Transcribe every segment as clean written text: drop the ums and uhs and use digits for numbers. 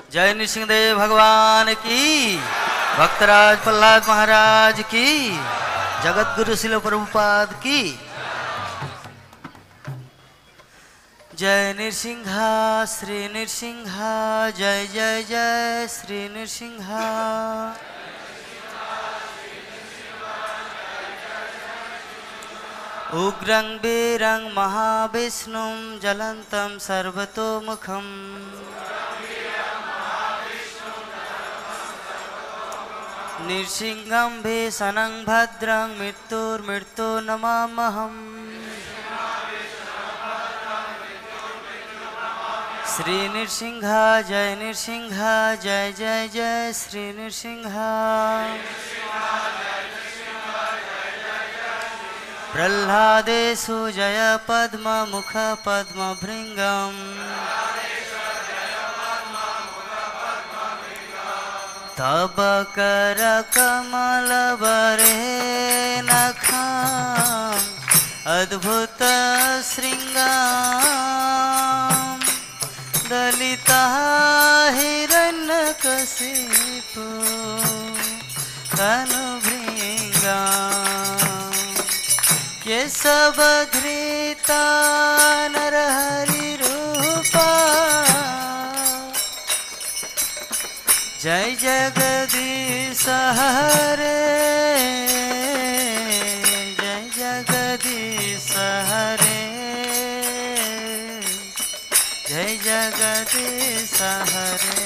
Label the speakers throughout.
Speaker 1: जय नृसिंहदेव भगवान की, भक्तराज प्रहलाद महाराज की, जगत गुरु शिल प्रभुपाद की। जय नृसिंहा श्री नृसिंहा, जय जय जय श्री नृसिंहा। उग्रं वीरं महाविष्णुं ज्वलन्तं सर्वतोमुखम् नृसिंहं भीषणं भद्रं मृत्युर्मृत्यो नमाम्यहम्। श्री नृसिंहा जय नृसिंहा, जय जय जय श्री नृसिंहा। प्रह्लादेषु जय पद्ममुख पद्मभृङ्गम् तब कर कमल बरे नखं अद्भुत श्रृंगार दलिता हिरण्यकशिपु तनुभृंगा केशवधृता नरहरि रूपा जय जगदीश हरे, जय जगदीश हरे, जय जगदीश हरे।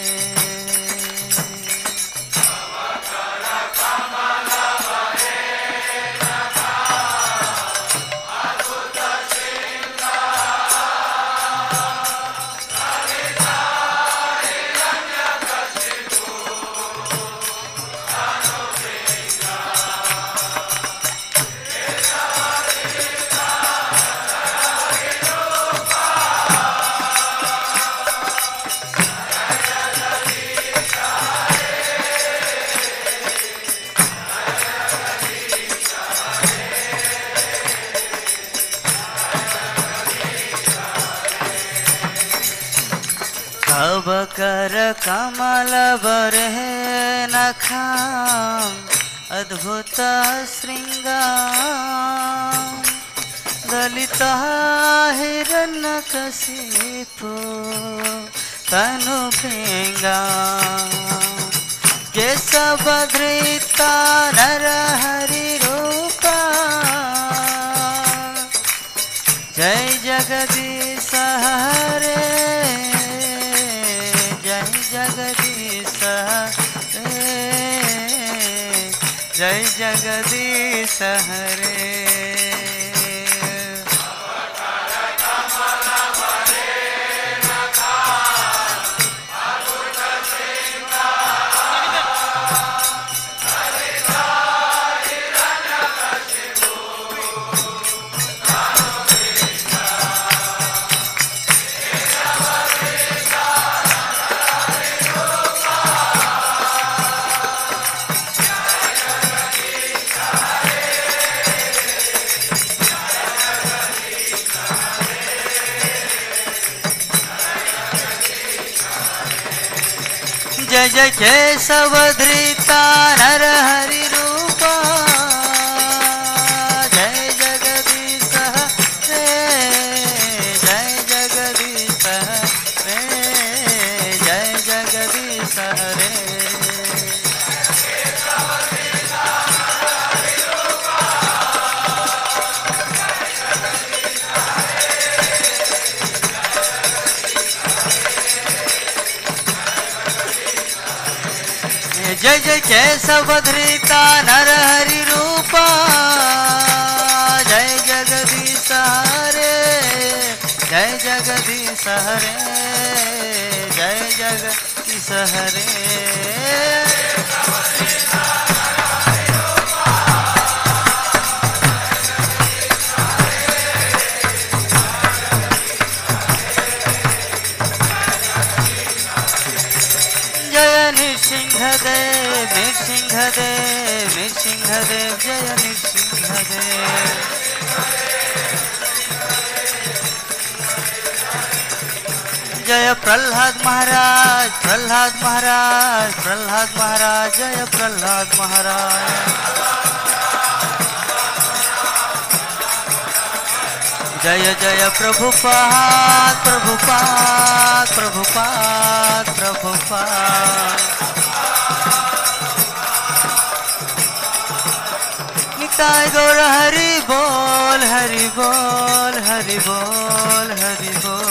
Speaker 1: तब कर कमल बरे नखं अद्भुत श्रृंगार दलिता हिरण्यकशिपु तनुभृंगा केशवधृता नरहरि रूपा जय जगदीश हरे, जगदीश हरे, जय जगदीश हरे। जय जय केशवधृता नरहरि रूपा जय जगदीश हरे, जय जगदीश हरे, जय जगदीश हरे। जय जय केशवधृता नरहरि रूपा जय जगदीश हरे, जय जगदीश हरे, जय जगदीश हरे। जय नृसिंहदेव नृसिंहदेव नृसिंहदेव, जय नृसिंहदेव। जय प्रहलाद महाराज, प्रहलाद महाराज, प्रहलाद महाराज, जय प्रहलाद महाराज। जय जय प्रभुपाद, प्रभुपाद, प्रभुपाद, प्रभुपाद। निताय गौर हरि बोल, हरि बोल, हरि बोल, हरि बोल।